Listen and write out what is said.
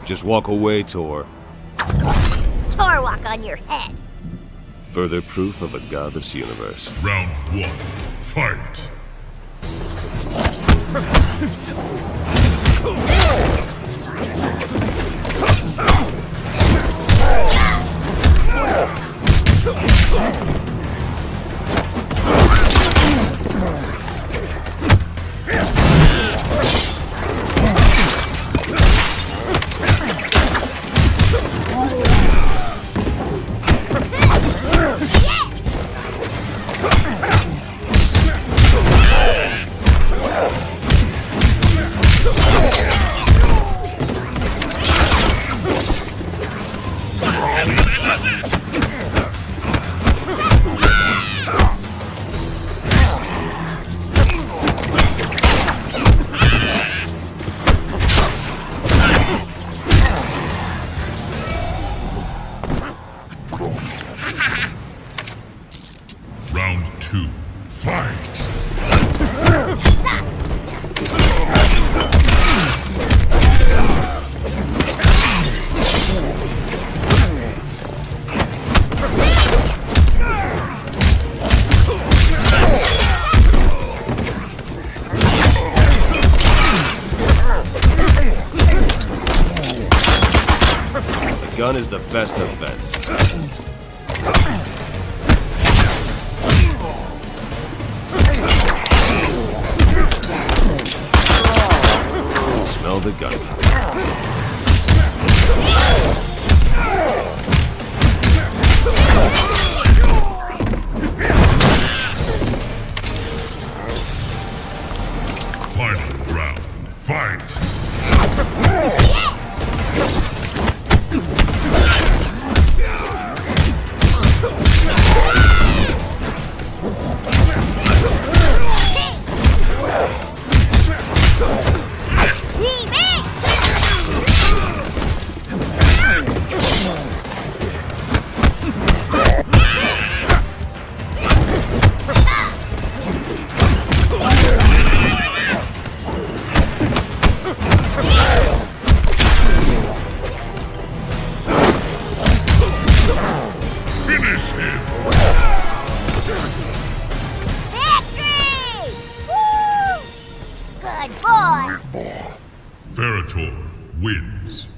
Just walk away, Torr. Torr walk on your head. Further proof of a godless universe. Round 1. Fight! Round 2. Fight! The gun is the best defense. Smell the gunpowder. Final round. Fight! Finish him! Victory! Woo! Good boy! Ferra wins.